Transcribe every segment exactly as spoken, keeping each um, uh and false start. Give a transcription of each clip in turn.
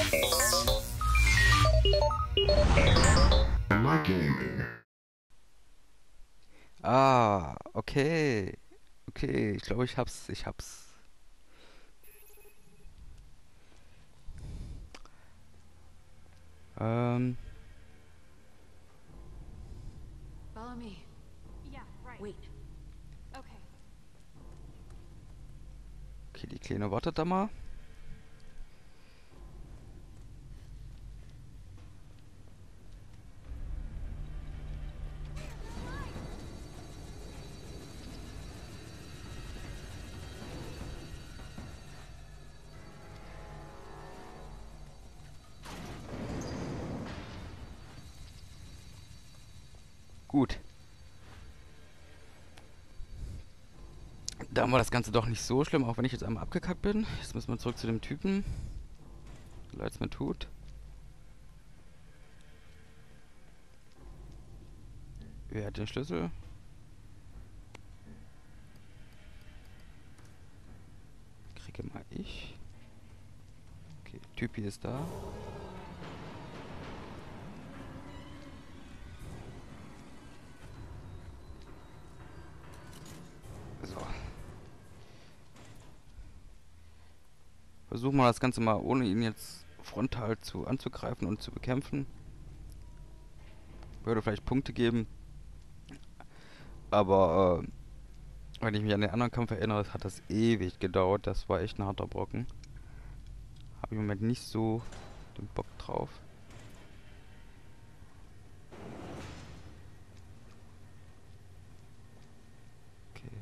Ah, okay. Okay, ich glaube, ich hab's. Ich hab's. Ähm, Follow me. Yeah, right. Wait. Okay. okay, die Kleine wartet da mal. Gut. Dann war das Ganze doch nicht so schlimm, auch wenn ich jetzt einmal abgekackt bin. Jetzt müssen wir zurück zu dem Typen. Leid's mir tut. Wer hat den Schlüssel? Kriege mal ich. Okay, Typi ist da. So. Versuchen wir das Ganze mal, ohne ihn jetzt frontal zu anzugreifen und zu bekämpfen. Würde vielleicht Punkte geben. Aber äh, wenn ich mich an den anderen Kampf erinnere, hat das ewig gedauert. Das war echt ein harter Brocken. Habe ich im Moment nicht so den Bock drauf. Okay.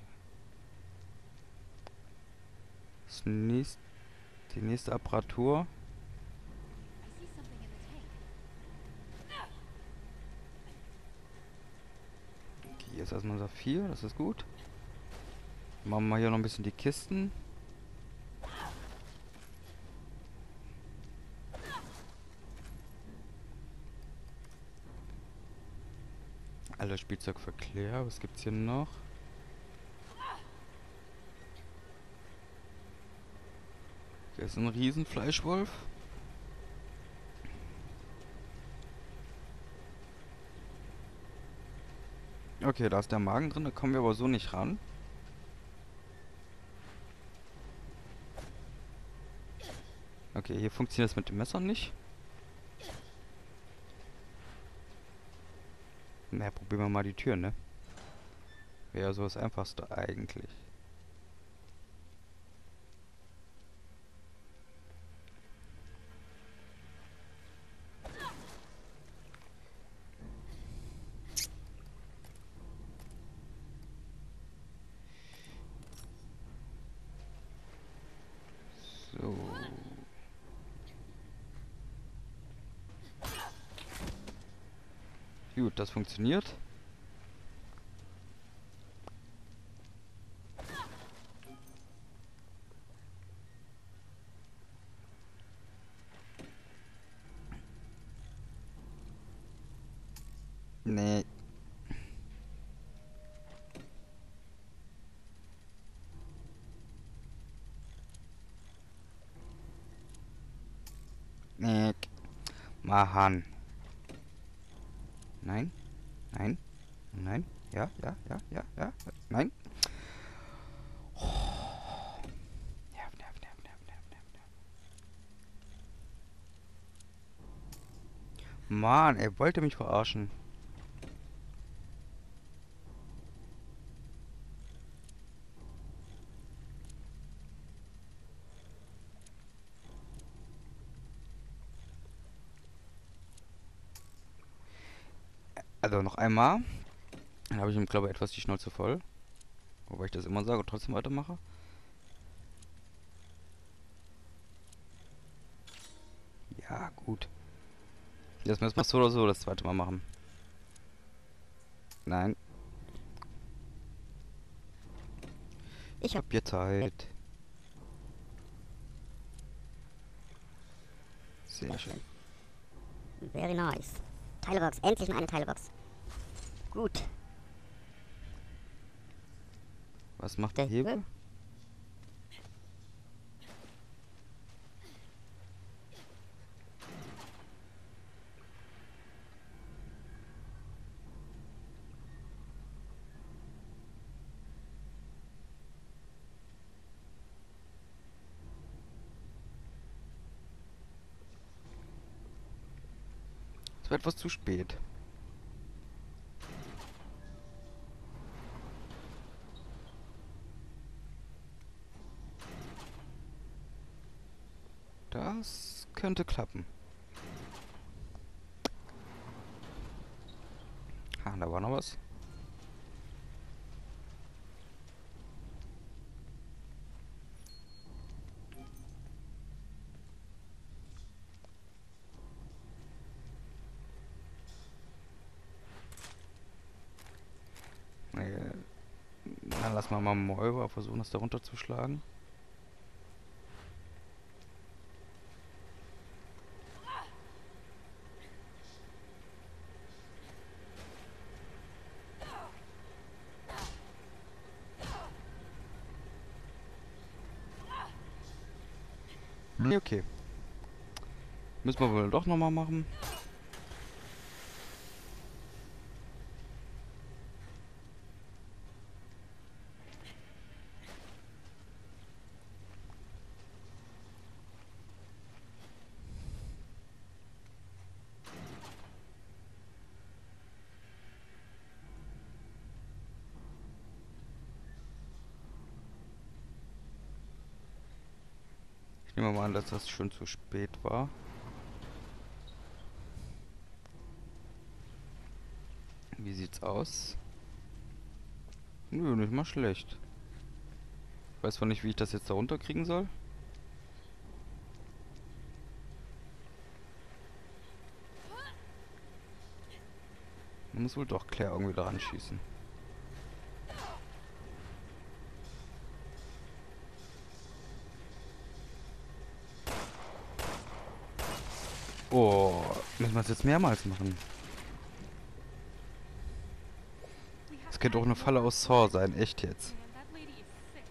Das nächste, die nächste Apparatur. I see something in the tank. Okay, hier ist erstmal Saphir, das ist gut. Machen wir hier noch ein bisschen die Kisten. Alles Spielzeug für Claire. Was gibt's hier noch? Hier ist ein Riesenfleischwolf. Okay, da ist der Magen drin, da kommen wir aber so nicht ran. Okay, hier funktioniert es mit dem Messer nicht. Na, probieren wir mal die Tür, ne? Wäre so das Einfachste eigentlich. So. Gut, das funktioniert. Nee. Nee. Machen. Nein. Nein. Nein. Ja, ja, ja, ja, ja. Nein. Oh. Nerv, nerv, nerv, nerv, nerv, nerv, nerv. Mann, er wollte mich verarschen. Also noch einmal. Dann habe ich ihm, glaube ich, etwas die Schnauze voll. Wobei ich das immer sage und trotzdem weitermache. Ja, gut. Jetzt müssen wir es so oder so das zweite Mal machen. Nein. Ich hab hier Zeit. Sehr schön. Very nice. Teilebox. Endlich mal eine Teilebox. Gut. Was macht der Hebel? war etwas zu spät. Das könnte klappen. Ah, da war noch was. Nee, dann lass mal mal Moira versuchen, das da runterzuschlagen. Nee, okay. Müssen wir wohl doch nochmal machen. Ich nehme mal an, dass das schon zu spät war. Wie sieht's aus? Nö, nicht mal schlecht. Ich weiß zwar nicht, wie ich das jetzt da runterkriegen soll. Man muss wohl doch Claire irgendwie daran schießen. Oh, müssen wir es jetzt mehrmals machen? Das könnte auch eine Falle aus Saw sein, echt jetzt. Man, that lady is sick.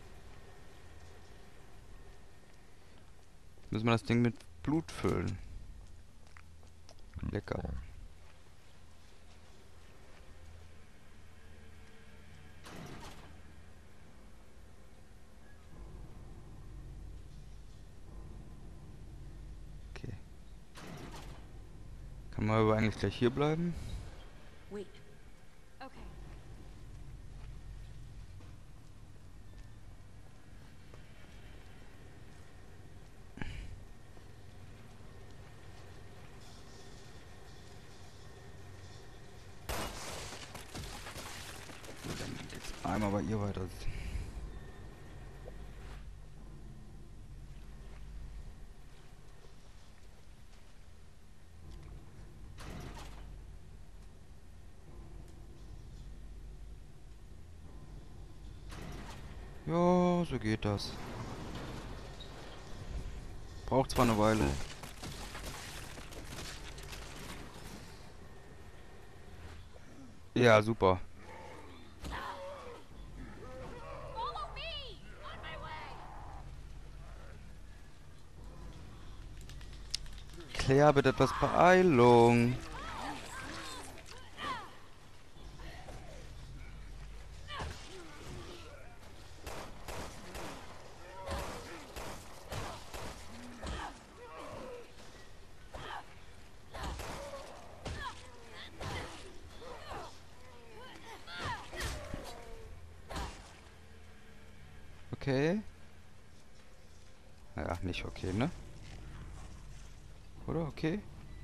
Müssen wir das Ding mit Blut füllen. Lecker. Okay. Kann man aber eigentlich gleich hier bleiben? Wait. Okay. Dann geht's einmal bei ihr weiter. Ja, so geht das. Braucht zwar eine Weile. Ja, super. Follow me! On my way! Claire, bitte etwas Beeilung. Okay. Ja, nicht okay, ne? Oder okay?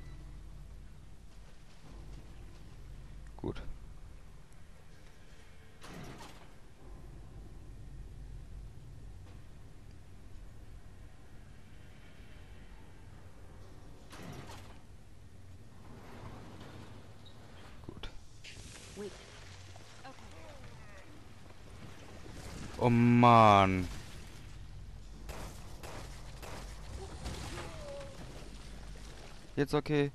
Gut. Gut. Wait. Okay. Oh Mann. Jetzt okay.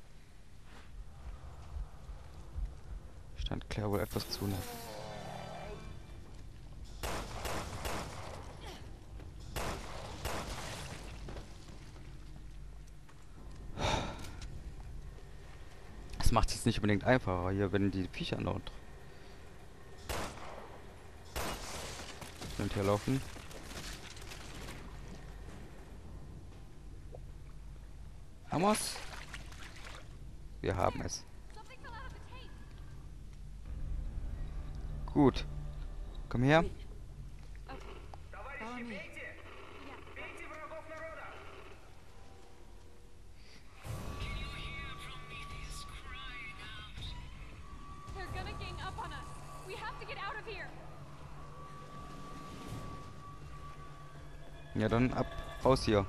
Stand Claire wohl etwas zu nah. Das macht es jetzt nicht unbedingt einfacher hier, wenn die Viecher noch und hier laufen. Amos? Wir haben es. Something fell out of the tank. Gut. Komm her. Wait. Okay. Follow me. Yeah. They're gonna gang up on us. We have to get out of here. Ja, dann ab. Raus hier.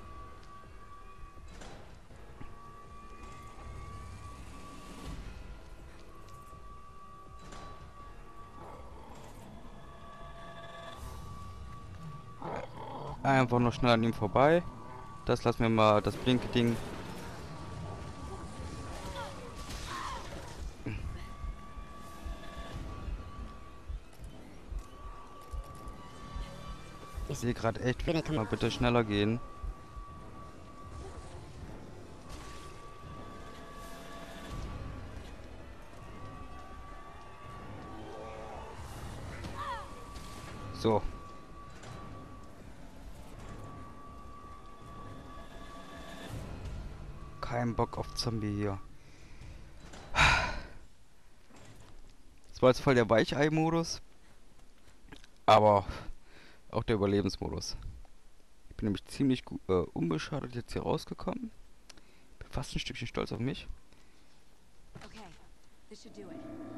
Einfach nur schnell an ihm vorbei. Das lassen wir mal, das Blinke-Ding. Ich sehe gerade echt, Bin ich- mal bitte schneller gehen. So. Kein Bock auf Zombie hier. Das war jetzt voll der Weichei-Modus. Aber auch der Überlebensmodus. Ich bin nämlich ziemlich gut, äh, unbeschadet jetzt hier rausgekommen. Bin fast ein Stückchen stolz auf mich. Okay, this should do it.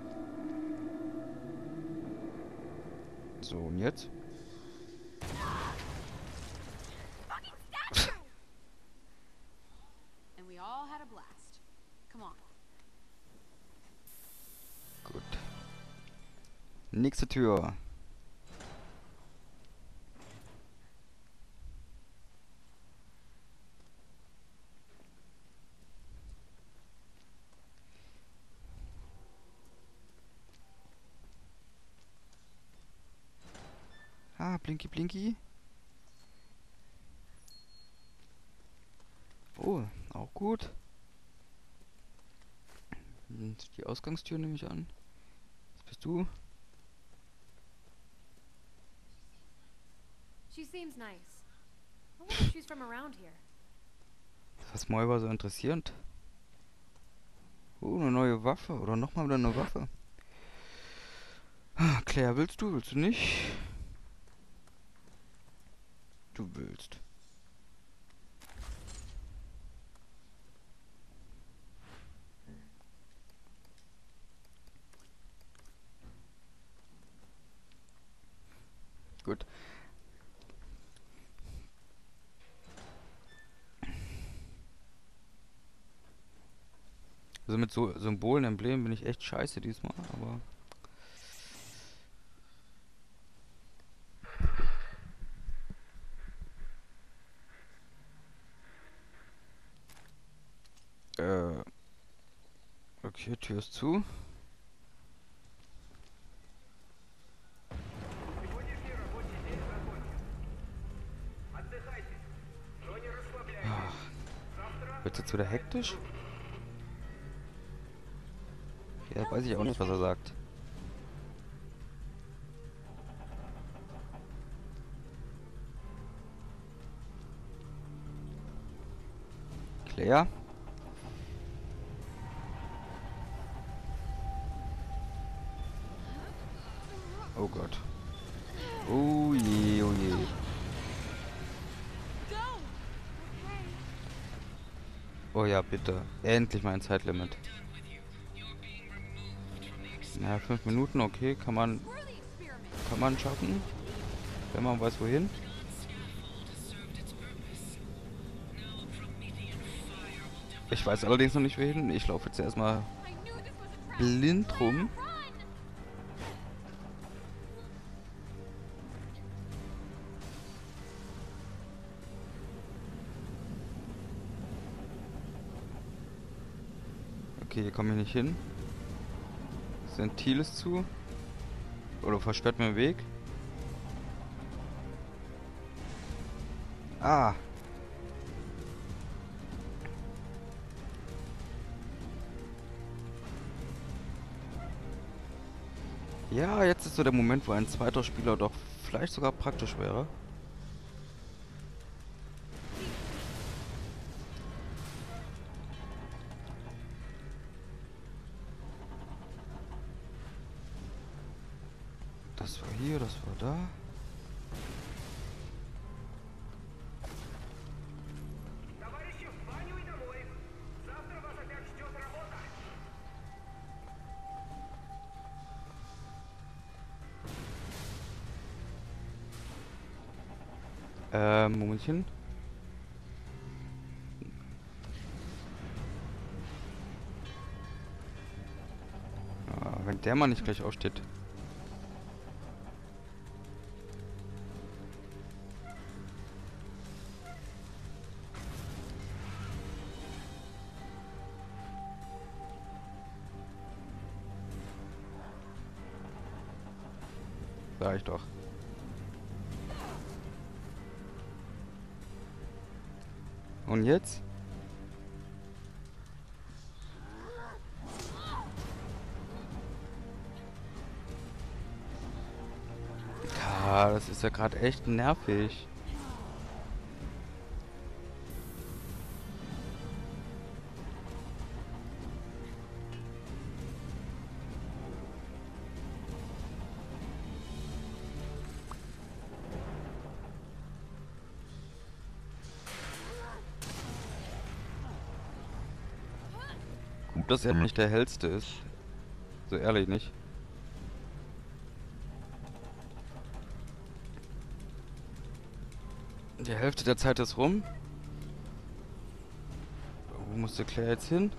So, und jetzt? And we all had a blast. Come on. Gut. Nächste Tür. Ah, Blinky Blinky. Oh, auch gut. Und die Ausgangstür nehme ich an. Was bist du? She seems nice. I wonder if she's from around here. Was Moira so interessierend? Oh, eine neue Waffe. Oder nochmal wieder eine Waffe. Ah, Claire, willst du? Willst du nicht? Du willst. Gut. Also mit so Symbolen, Emblemen bin ich echt scheiße diesmal, aber... Äh... Okay, Tür ist zu. Wird jetzt wieder hektisch? Ja, weiß ich auch nicht, was er sagt. Claire? Oh Gott. Oh je, oh je. Go! Okay. Oh ja, bitte. Endlich mein Zeitlimit. Na, fünf Minuten, okay, kann man, We're the experiment. kann man schaffen. Wenn man weiß wohin. Ich weiß allerdings noch nicht wohin. Ich laufe jetzt erstmal I knew this was a trap. blind rum. Run! Okay, hier komme ich nicht hin. Das Ventil ist zu. Oder versperrt mir den Weg. Ah. Ja, jetzt ist so der Moment, wo ein zweiter Spieler doch vielleicht sogar praktisch wäre. Das war hier, das war da. Ähm, Momentchen. Ah, wenn der mal nicht gleich aufsteht. Sag ich doch. Und jetzt? Ja, das ist ja gerade echt nervig. Gut, dass er nicht der hellste ist. So ehrlich nicht. Die Hälfte der Zeit ist rum. Wo muss der Claire jetzt hin?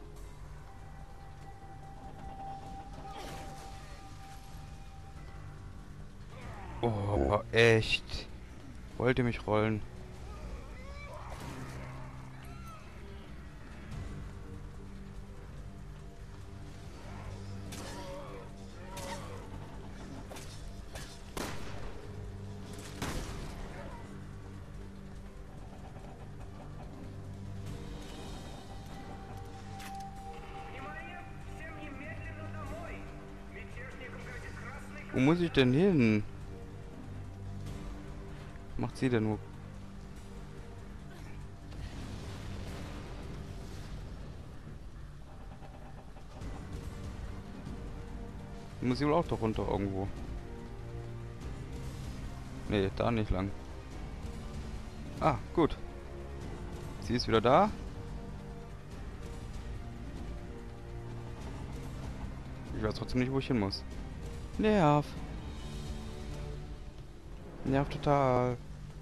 Oh, echt. Wollt ihr mich rollen? Wo muss ich denn hin? Macht sie denn nur? Muss sie wohl auch da runter irgendwo. Nee, da nicht lang. Ah, gut. Sie ist wieder da. Ich weiß trotzdem nicht, wo ich hin muss. Nerv. Nerv total.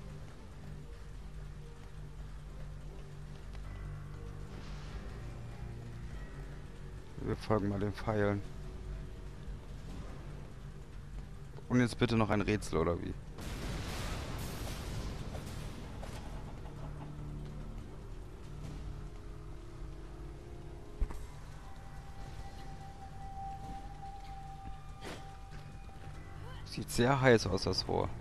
Wir folgen mal den Pfeilen. Und jetzt bitte noch ein Rätsel, oder wie? Sieht sehr heiß aus, das Rohr.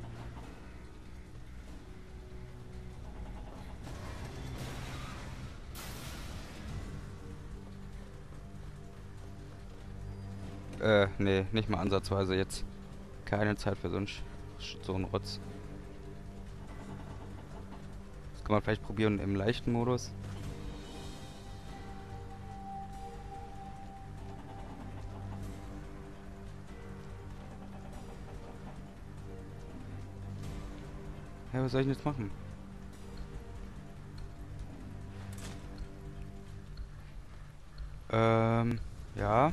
Äh, nee, nicht mal ansatzweise jetzt. Keine Zeit für so einen, Sch so einen Rotz. Das kann man vielleicht probieren im leichten Modus. Ja, was soll ich denn jetzt machen? Ähm, ja.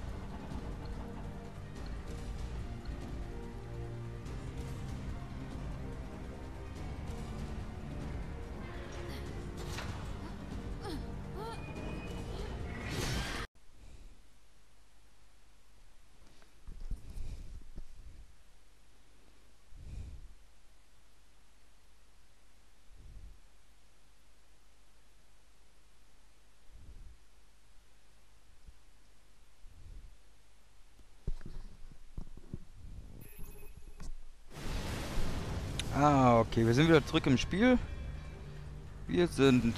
Ah, okay, wir sind wieder zurück im Spiel. Wir sind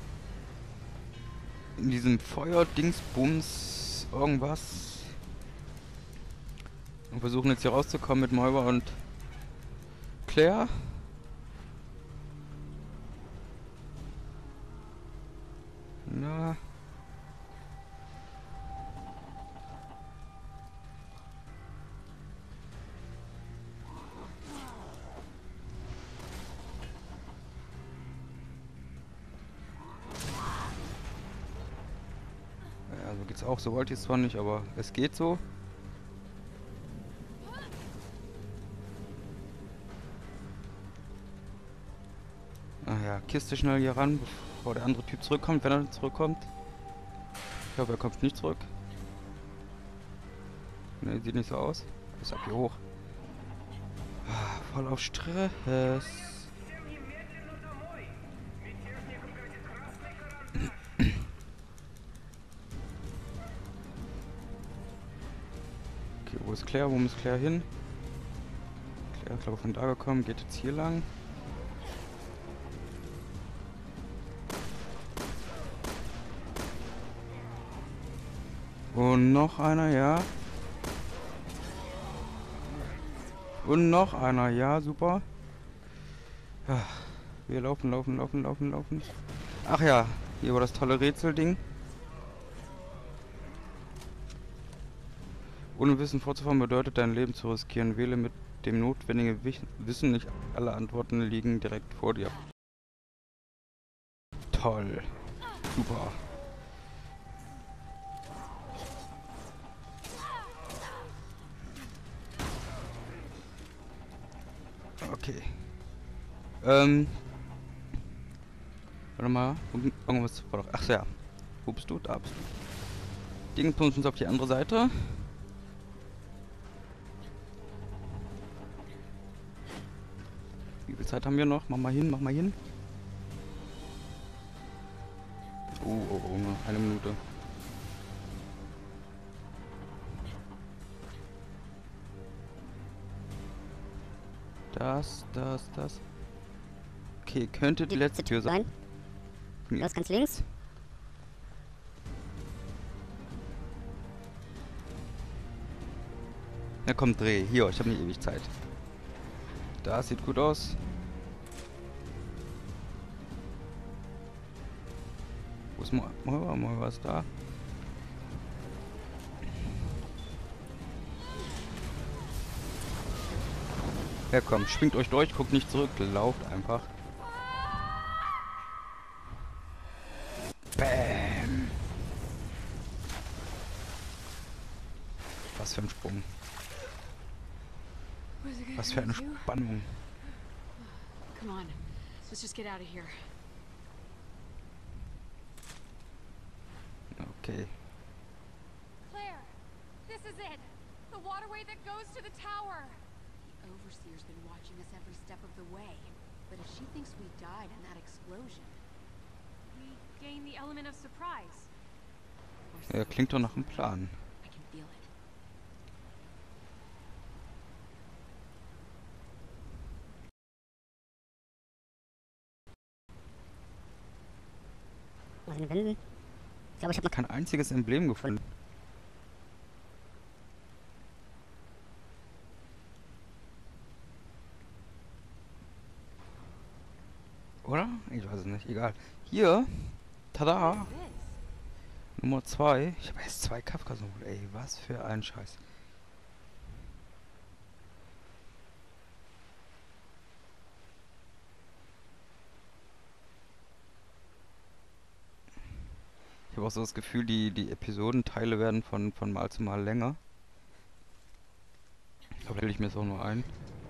in diesem Feuer-Dingsbums irgendwas. Und versuchen jetzt hier rauszukommen mit Moira und Claire. Na. geht's auch, so wollte ich es zwar nicht, aber es geht so. Ach ja, Kiste schnell hier ran, bevor der andere Typ zurückkommt, wenn er zurückkommt. Ich hoffe, er kommt nicht zurück. Ne, sieht nicht so aus. Ist ab hier hoch. Ah, voll auf Stress. Okay, wo ist Claire? Wo muss Claire hin? Claire ist, glaube ich, von da gekommen. Geht jetzt hier lang. Und noch einer, ja. Und noch einer, ja, super. Ach, wir laufen, laufen, laufen, laufen, laufen. Ach ja, hier war das tolle Rätselding. Ohne Wissen vorzufahren bedeutet, dein Leben zu riskieren. Wähle mit dem notwendigen Wissen, nicht alle Antworten liegen direkt vor dir. Toll. Super. Okay. Ähm. Warte mal. Irgendwas war doch. Ach ja. Wo bist du? Da bist du. Ding bringt uns auf die andere Seite. Wie viel Zeit haben wir noch? Mach mal hin, mach mal hin. Oh, oh, oh, nur eine Minute. Das, das, das. Okay, könnte die letzte Tür sein. Nein. Los, ganz links. Na komm, dreh. Hier, ich habe nicht ewig Zeit. Das sieht gut aus. Wo ist mal, mal, mal was da? Ja komm, schwingt euch durch, guckt nicht zurück, lauft einfach. Bam! Was für ein Sprung. Was für eine Spannung. Come on. Let's just get out of here. Okay. Claire, this is it. The waterway that goes to the tower. The Overseer's been watching us every step of the way. But if she thinks we died in that explosion... We gain the element of surprise. or Ja, so klingt doch nach she's einem Plan. I can feel it. Was in den Wänden? Ich glaube, ich habe noch Kein einziges Emblem gefunden. Oder? Ich weiß es nicht. Egal. Hier. Tada. Nummer zwei. Ich habe erst zwei Kafkas geholt. Ey, was für ein Scheiß. Ich habe auch so das Gefühl, die, die Episodenteile werden von, von Mal zu Mal länger. Da bilde ich mir es auch nur ein.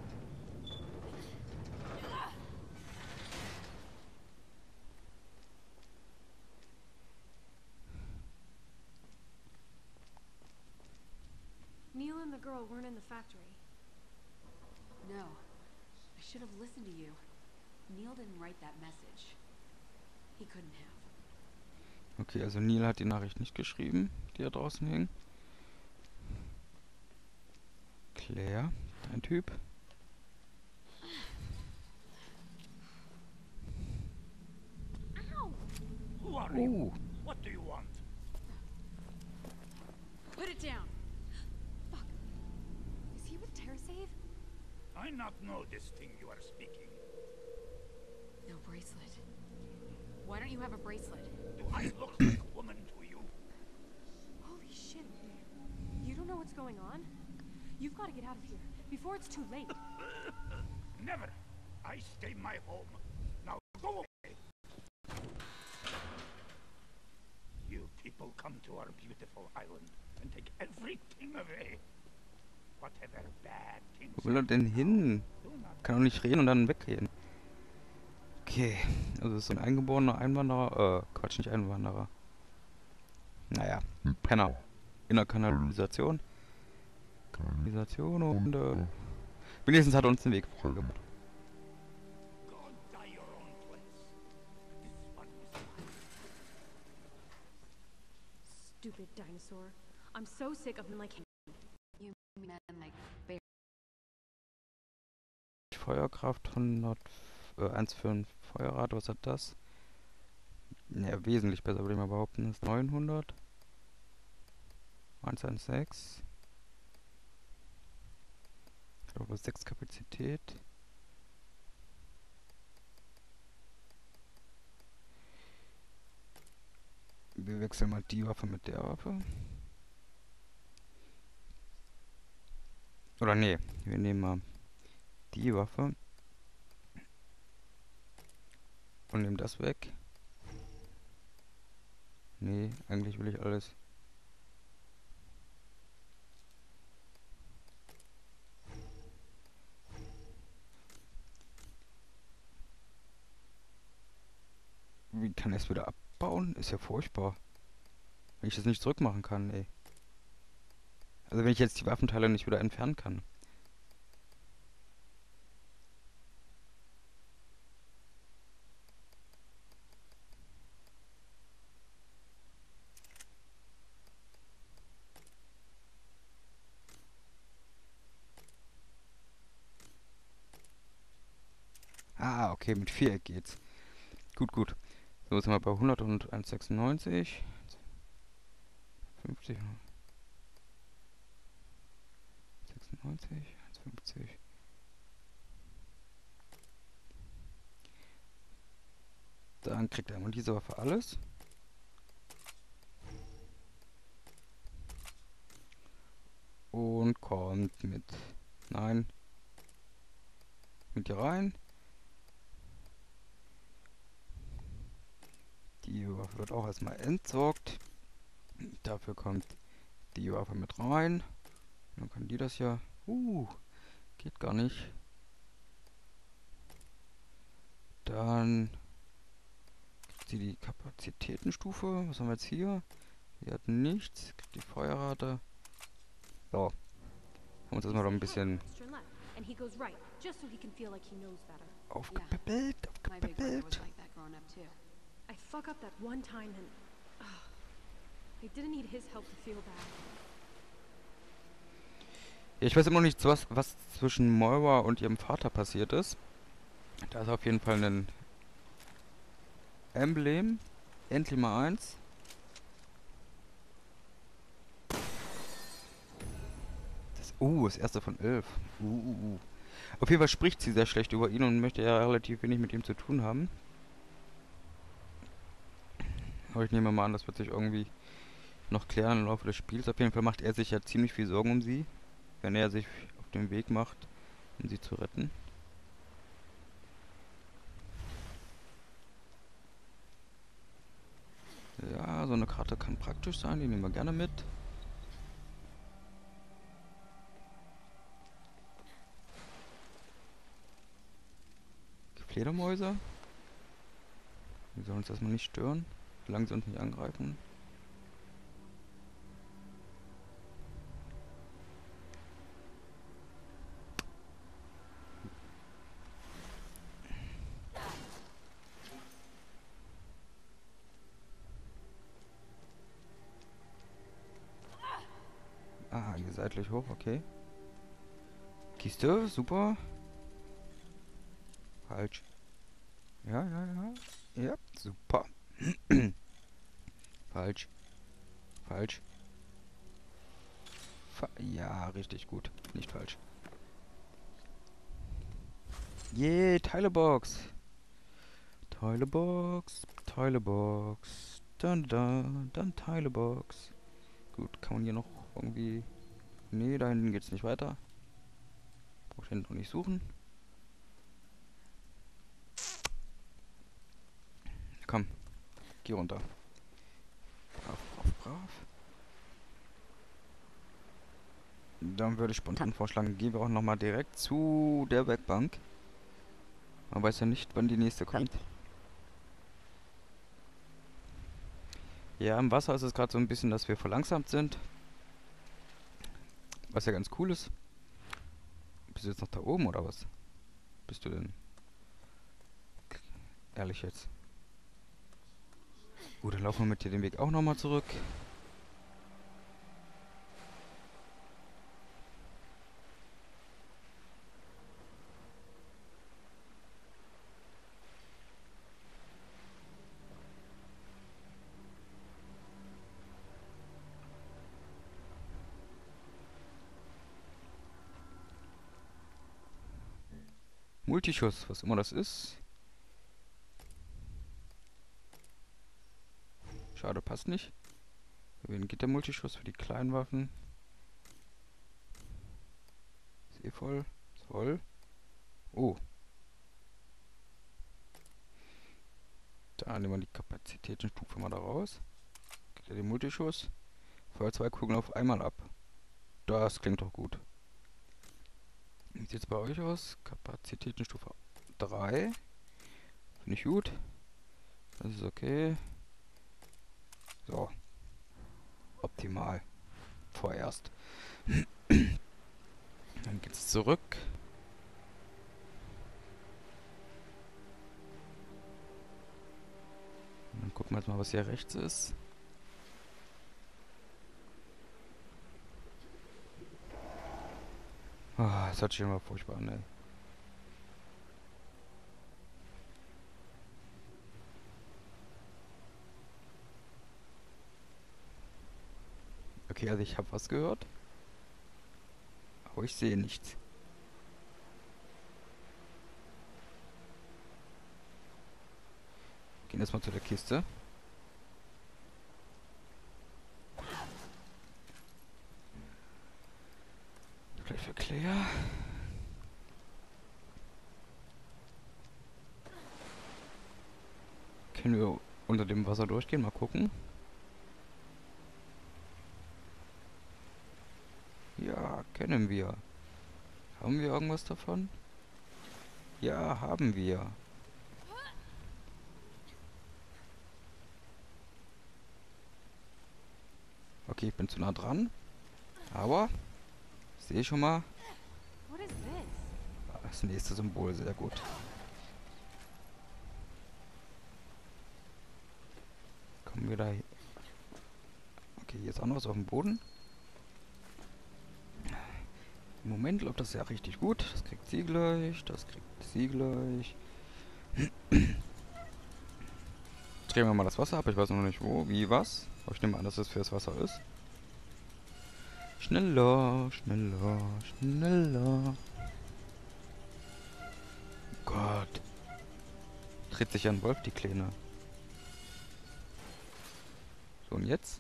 Neil and the girl weren't in the factory. No. I should have listened to you. Neil didn't write that message. He couldn't have. Okay, also Neil hat die Nachricht nicht geschrieben, die da draußen hing. Claire, dein Typ. Who are you? Oh, What do you want? Put it down! Fuck. Is he with TerraSave? I not know this thing you are speaking. No bracelet. Why don't you have a bracelet? Do I look like a woman to you? Holy shit. You don't know what's going on? You've got to get out of here before it's too late. Never. I stay my home. Now go away. You people come to our beautiful island and take everything away. Whatever bad things Wo will er denn hin? do not Kann doch nicht reden und dann weggehen. Okay, also ist so ein eingeborener Einwanderer, äh, Quatsch, nicht Einwanderer. Naja, Penner. In der Kanalisation. Kanalisation und, äh, wenigstens hat er uns den Weg gemacht. go die your own place. This one was mine. Stupid dinosaur. I'm so sick of them like him. You mean like bear? Feuerkraft hundert, äh, eins für ein Feuerrad, was hat das? Ja, wesentlich besser würde ich mal behaupten, ist neunhundert. hundertsechzehn. Hat aber sechs Kapazität. Wir wechseln mal die Waffe mit der Waffe. Oder nee, wir nehmen mal die Waffe und nehmen das weg. Nee, eigentlich will ich alles. Wie kann ich es wieder abbauen? Ist ja furchtbar. Wenn ich das nicht zurückmachen kann, ey. Also wenn ich jetzt die Waffenteile nicht wieder entfernen kann. Ah, okay, mit Viereck geht's. Gut, gut. So, sind wir bei hundert und eins Komma sechsundneunzig. fünfzig. sechsundneunzig, eins Komma fünfzig. Dann kriegt einmal diese Waffe alles. Und kommt mit. Nein. Mit hier rein. Die Waffe wird auch erstmal entsorgt. Dafür kommt die Waffe mit rein. Dann kann die das ja. Uh, geht gar nicht. Dann kriegt sie die Kapazitätenstufe. Was haben wir jetzt hier? Die hat nichts. Kriegt die Feuerrate. So. Haben wir uns erstmal noch ein bisschen Extra left, and he goes right, just so he can feel like he knows better. aufgepäppelt. My big brother was Aufgepäppelt. like that growing up too. I fuck up that one time and ugh, I didn't need his help to feel bad. Ja, ich weiß immer noch nicht, was, was zwischen Moira und ihrem Vater passiert ist. Da ist auf jeden Fall ein Emblem. Endlich mal eins. Das, uh, das erste von elf. Uh, uh, uh. Auf jeden Fall spricht sie sehr schlecht über ihn und möchte ja relativ wenig mit ihm zu tun haben. Aber ich nehme mal an, das wird sich irgendwie noch klären im Laufe des Spiels. Auf jeden Fall macht er sich ja ziemlich viel Sorgen um sie, wenn er sich auf den Weg macht, um sie zu retten. Ja, so eine Karte kann praktisch sein, die nehmen wir gerne mit. Die Fledermäuse. Die sollen uns erstmal nicht stören, solange sie uns nicht angreifen. Ah, hier seitlich hoch, okay. Kiste, super. Falsch. Ja, ja, ja. Ja, super. Falsch. Falsch. Fa ja, richtig gut. Nicht falsch. Yay, Teilebox. Teilebox. Teilebox. Dann, dann, dann Teilebox. Gut, kann man hier noch irgendwie... Nee, da hinten geht's nicht weiter. Brauche ich hinten noch nicht suchen. Komm, geh runter. Brav, brav, brav. Dann würde ich spontan vorschlagen, gehen wir auch nochmal direkt zu der Werkbank. Man weiß ja nicht, wann die nächste kommt. Ja, im Wasser ist es gerade so ein bisschen, dass wir verlangsamt sind. Was ja ganz cool ist. Bist du jetzt noch da oben oder was? Bist du denn? Ehrlich jetzt. Gut, dann laufen wir mit dir den Weg auch nochmal zurück. Multischuss, was immer das ist. Schade, passt nicht. Für wen geht der Multischuss? Für die kleinen Waffen. Ist eh voll. Ist voll. Oh. Da nehmen wir die Kapazitätenstufe mal da raus. Geht ja den Multischuss. Feuer zwei Kugeln auf einmal ab. Das klingt doch gut. Wie sieht es bei euch aus? Kapazitätenstufe drei. Finde ich gut. Das ist okay. So. Optimal. Vorerst. Dann geht's zurück. Und dann gucken wir jetzt mal, was hier rechts ist. Ah, das hört sich immer furchtbar an, ey. Okay, also ich habe was gehört. Aber ich sehe nichts. Gehen erstmal zu der Kiste. Gleich für Claire. Können wir unter dem Wasser durchgehen? Mal gucken. Ja, können wir. Haben wir irgendwas davon? Ja, haben wir. Okay, ich bin zu nah dran. Aber ich sehe schon mal What is this? das nächste Symbol. Sehr gut. Kommen wir da hin? Okay, hier ist auch noch was auf dem Boden. Im Moment läuft das ja richtig gut. Das kriegt sie gleich. Das kriegt sie gleich. Drehen wir mal das Wasser ab. Ich weiß noch nicht wo, wie, was. Aber ich nehme an, dass es fürs Wasser ist. Schneller, schneller, schneller. Gott. Dreht sich ja ein Wolf, die Kleine. So, und jetzt?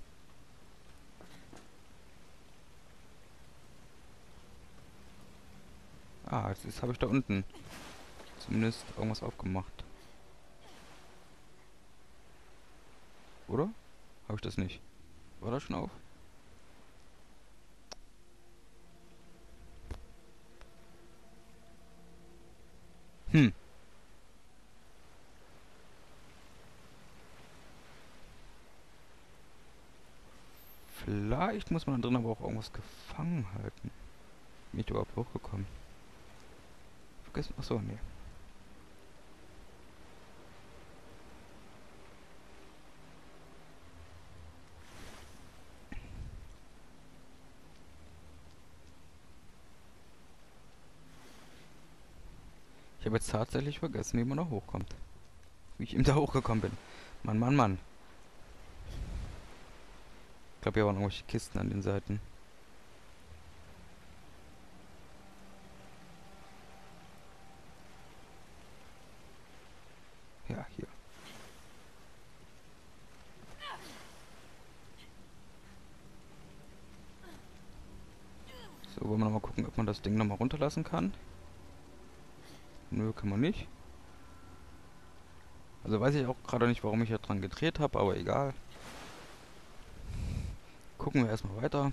Ah, jetzt, jetzt habe ich da unten zumindest irgendwas aufgemacht. Oder? Habe ich das nicht? War das schon auf? Hm. Vielleicht muss man da drin aber auch irgendwas gefangen halten. Bin ich überhaupt hochgekommen? Vergessen. Achso, nee. Ich habe jetzt tatsächlich vergessen, wie man da hochkommt. Wie ich eben da hochgekommen bin. Mann, Mann, Mann. Ich glaube, hier waren irgendwelche Kisten an den Seiten. Ja, hier. So, wollen wir nochmal gucken, ob man das Ding nochmal runterlassen kann. Nö, kann man nicht. Also weiß ich auch gerade nicht, warum ich da dran gedreht habe, aber egal. gucken wir erstmal weiter.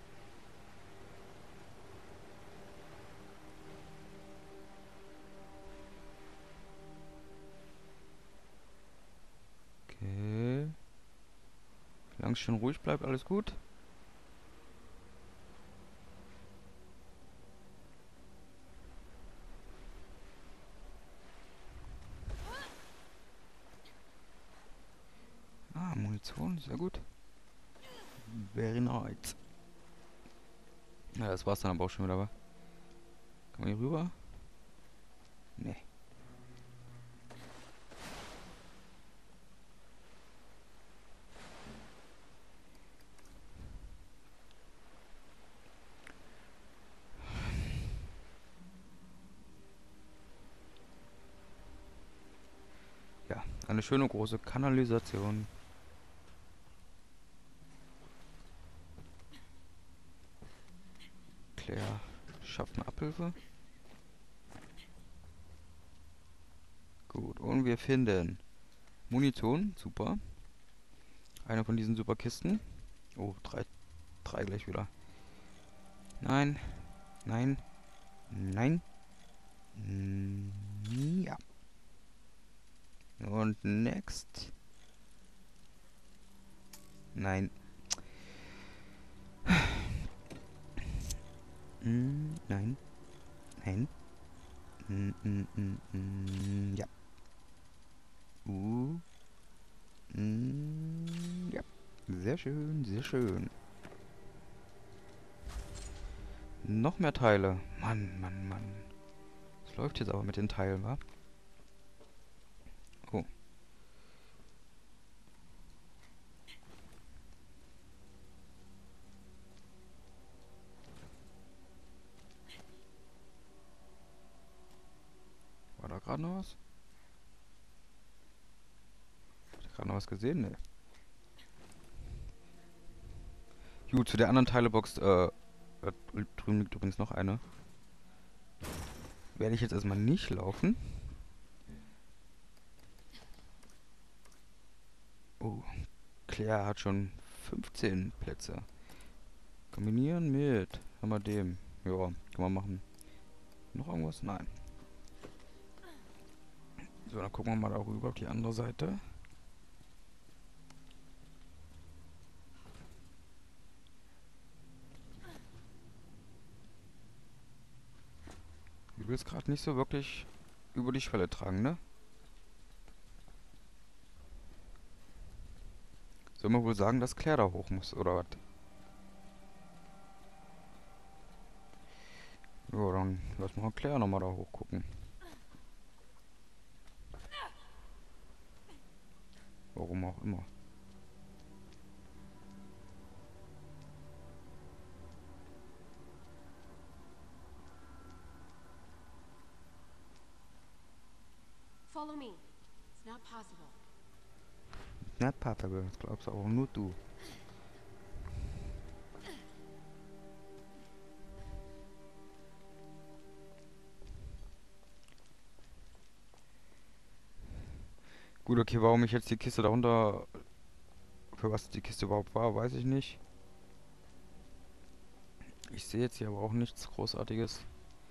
Okay. Solange es schön ruhig bleibt, alles gut. Ah, Munition, sehr gut. Very nice. Ja, das war's dann aber auch schon wieder, wa? Kann man hier rüber? Nee. Ja, eine schöne große Kanalisation. Claire schafft eine Abhilfe. Gut, und wir finden Munition, super. Eine von diesen super Kisten. Oh, drei, drei gleich wieder. Nein, nein, nein. Mm, ja. Und next. Nein. Mm, nein. Nein. Mm, mm, mm, mm, ja. Uh. Mm, ja. Sehr schön, sehr schön. Noch mehr Teile. Mann, Mann, Mann. Es läuft jetzt aber mit den Teilen, wa? Oh. War da gerade noch was? Hat ich gerade noch was gesehen? Ne. Gut, zu der anderen Teilebox, äh, da drüben liegt übrigens noch eine. Werde ich jetzt erstmal nicht laufen. Oh, Claire hat schon fünfzehn Plätze. Kombinieren mit, haben wir dem. Ja, kann man machen. Noch irgendwas? Nein. So, dann gucken wir mal darüber auf die andere Seite. Du willst gerade nicht so wirklich über die Schwelle tragen, ne? Soll man wohl sagen, dass Claire da hoch muss, oder was? Ja, dann lass mal Claire nochmal da hoch gucken. Warum auch immer. Follow me. It's not possible. Nicht Papa, das glaubst auch nur du. Gut, okay, warum ich jetzt die Kiste darunter... Für was die Kiste überhaupt war, weiß ich nicht. Ich sehe jetzt hier aber auch nichts Großartiges.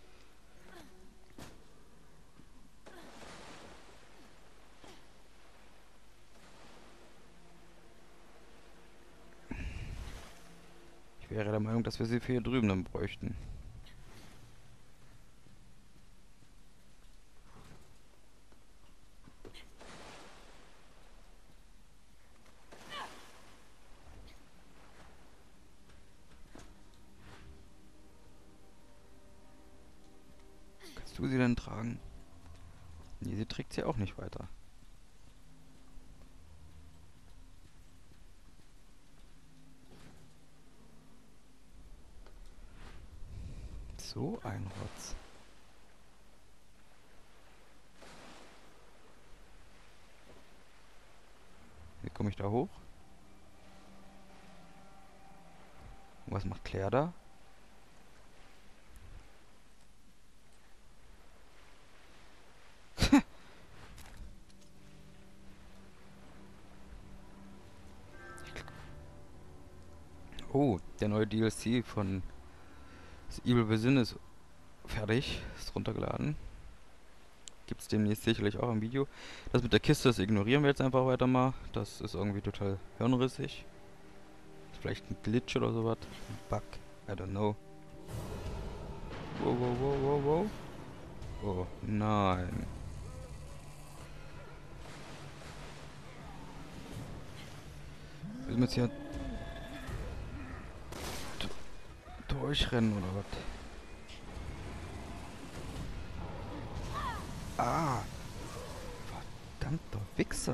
Ich wäre der Meinung, dass wir sie für hier drüben dann bräuchten. Kannst du sie denn tragen? Nee, sie trägt sie auch nicht weiter. So ein Rotz. Wie komme ich da hoch? Und was macht Claire da? Oh, der neue D L C von das Evil Within ist fertig. Ist runtergeladen. Gibt es demnächst sicherlich auch im Video. Das mit der Kiste, das ignorieren wir jetzt einfach weiter mal. Das ist irgendwie total hirnrissig. Ist vielleicht ein Glitch oder sowas. Ein Bug. I don't know. Wow, wow, wow, wow, wow. Oh, nein. Müssen wir jetzt hier d- durchrennen oder was? Ah! Verdammter Wichser!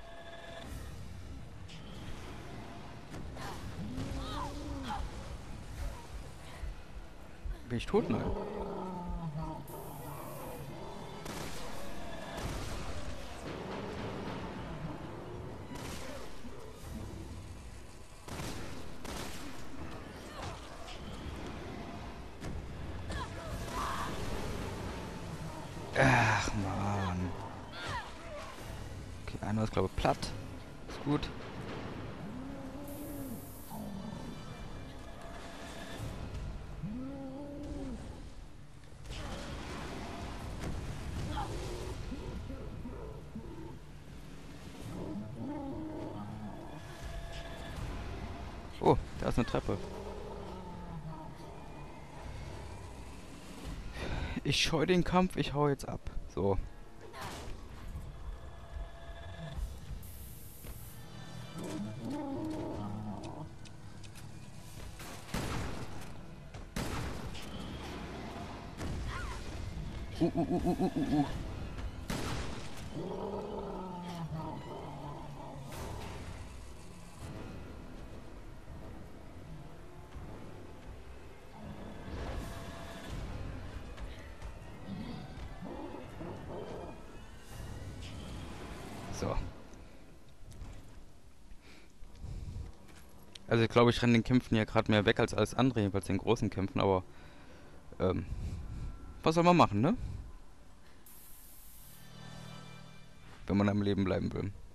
Bin ich tot? Nein. Ach man. Okay, einer ist glaube ich platt. Ist gut. Oh, da ist eine Treppe. Ich scheue den Kampf, ich hau jetzt ab. So. Uh, uh, uh, uh, uh, uh, uh. So. Also ich glaube, ich renne den Kämpfen ja gerade mehr weg als alles andere, jedenfalls den großen Kämpfen, aber ähm, was soll man machen, ne? Wenn man am Leben bleiben will.